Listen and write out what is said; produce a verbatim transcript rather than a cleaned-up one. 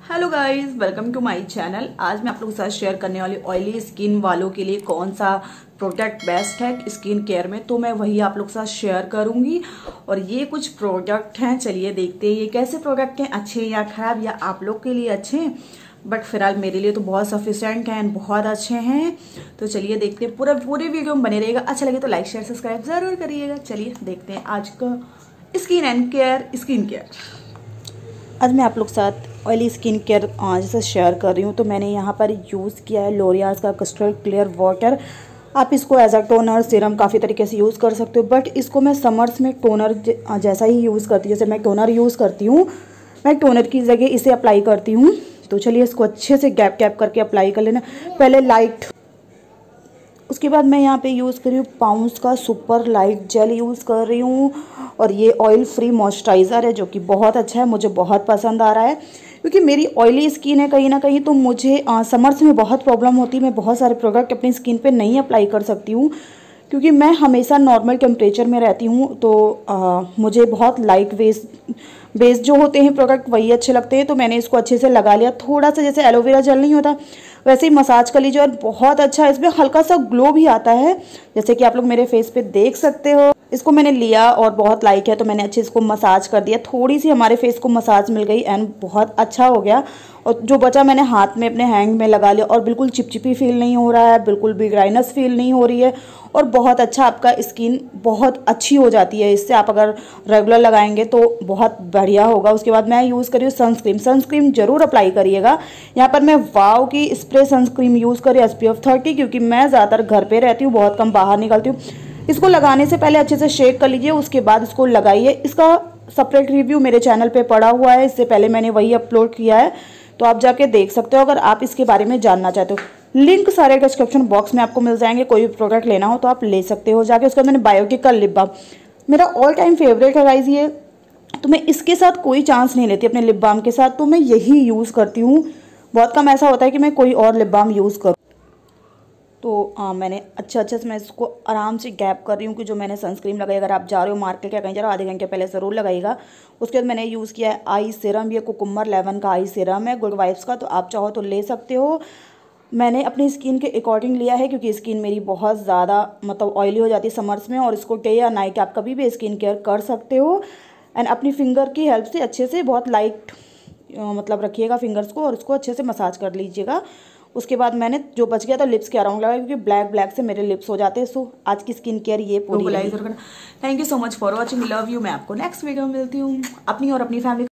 Hello guys, welcome to my channel. आज मैं आप लोगों के साथ शेयर करने वाली ऑयली स्किन वालों के लिए कौन सा प्रोडक्ट बेस्ट है स्किन केयर में, तो मैं वही आप लोगों के साथ शेयर करूंगी। और ये कुछ प्रोडक्ट हैं, चलिए देखते हैं ये कैसे प्रोडक्ट हैं, अच्छे या खराब, या आप लोग के लिए अच्छे हैं, बट फिलहाल मेरे लिए तो बहुत सफिशिएंट हैं, बहुत अच्छे हैं। तो चलिए देखते हैं, पूरा पूरे वीडियो में बने रहेगा। अच्छा लगे तो लाइक शेयर सब्सक्राइब जरूर करिएगा। चलिए देखते हैं आज का skin and care skin care. आज मैं आप लोग के साथ ऑयली स्किन केयर जैसे शेयर कर रही हूँ। तो मैंने यहाँ पर यूज़ किया है लोरियाज का क्रिस्टल क्लियर वाटर। आप इसको एज अ टोनर सीरम काफ़ी तरीके से यूज़ कर सकते हो, बट इसको मैं समर्स में टोनर जैसा ही यूज़ करती हूँ। जैसे मैं टोनर यूज़ करती हूँ, मैं टोनर की जगह इसे अप्लाई करती हूँ। तो चलिए इसको अच्छे से गैप गैप करके अप्लाई कर लेना। पहले लाइट, उसके बाद मैं यहाँ पे यूज़ कर रही हूँ पाउंड्स का सुपर लाइट जेल यूज़ कर रही हूँ। और ये ऑयल फ्री मॉइस्चराइज़र है जो कि बहुत अच्छा है, मुझे बहुत पसंद आ रहा है क्योंकि मेरी ऑयली स्किन है कहीं ना कहीं। तो मुझे समर्स में बहुत प्रॉब्लम होती है, मैं बहुत सारे प्रोडक्ट अपनी स्किन पे नहीं अप्लाई कर सकती हूँ क्योंकि मैं हमेशा नॉर्मल टेम्परेचर में रहती हूँ। तो आ, मुझे बहुत लाइट वेस बेस जो होते हैं प्रोडक्ट वही अच्छे लगते हैं। तो मैंने इसको अच्छे से लगा लिया, थोड़ा सा जैसे एलोवेरा जेल नहीं होता वैसे ही मसाज कर लीजिए। और बहुत अच्छा है, इसमें हल्का सा ग्लो भी आता है जैसे कि आप लोग मेरे फेस पे देख सकते हो। इसको मैंने लिया और बहुत लाइक है तो मैंने अच्छे इसको मसाज कर दिया। थोड़ी सी हमारे फेस को मसाज मिल गई एंड बहुत अच्छा हो गया। और जो बचा मैंने हाथ में अपने हैंड में लगा लिया और बिल्कुल चिपचिपी फील नहीं हो रहा है, बिल्कुल भी ड्राइनेस फील नहीं हो रही है। और बहुत अच्छा आपका स्किन बहुत अच्छी हो जाती है इससे। आप अगर रेगुलर लगाएंगे तो बहुत बढ़िया होगा। उसके बाद मैं यूज़ करी हूँ सनस्क्रीन। सनस्क्रीन जरूर अप्लाई करिएगा। यहाँ पर मैं वाव की स्प्रे सनस्क्रीन यूज़ करी एस पी एफ थर्टी, क्योंकि मैं ज़्यादातर घर पे रहती हूँ, बहुत कम बाहर निकलती हूँ। इसको लगाने से पहले अच्छे से शेक कर लीजिए, उसके बाद इसको लगाइए। इसका सेपरेट रिव्यू मेरे चैनल पे पड़ा हुआ है, इससे पहले मैंने वही अपलोड किया है, तो आप जाके देख सकते हो अगर आप इसके बारे में जानना चाहते हो। लिंक सारे डिस्क्रिप्शन बॉक्स में आपको मिल जाएंगे, कोई भी प्रोडक्ट लेना हो तो आप ले सकते हो जाके। उसके बाद मैंने बायोटिक का लिप बाम, मेरा ऑल टाइम फेवरेट है गाइस ये, तो मैं इसके साथ कोई चांस नहीं लेती अपने लिप बाम के साथ, तो मैं यही यूज़ करती हूँ। बहुत कम ऐसा होता है कि मैं कोई और लिप बाम यूज़ करूँ। तो आ, मैंने अच्छा अच्छे से मैं इसको आराम से गैप कर रही हूँ कि जो मैंने सनस्क्रीन लगाई, अगर आप जा रहे हो मार्केट या कहीं जा रहे हो आधे घंटे पहले ज़रूर लगाइएगा। उसके बाद मैंने यूज़ किया है आई सीरम, ये कुकुम्बर लेवन का आई सीरम है गुड वाइब्स का, तो आप चाहो तो ले सकते हो। मैंने अपनी स्किन के अकॉर्डिंग लिया है क्योंकि स्किन मेरी बहुत ज़्यादा मतलब ऑयली हो जाती है समर्स में, और इसको डे या नाइट आप कभी भी स्किन केयर कर सकते हो। एंड अपनी फिंगर की हेल्प से अच्छे से बहुत लाइट मतलब रखिएगा फिंगर्स को और उसको अच्छे से मसाज कर लीजिएगा। उसके बाद मैंने जो बच गया था लिप्स के अराउंड लगाया क्योंकि ब्लैक ब्लैक से मेरे लिप्स हो जाते हैं। सो आज की स्किन केयर ये पूरी। Thank you so much for watching, love you. मैं आपको नेक्स्ट वीडियो में मिलती हूँ। अपनी और अपनी फैमिली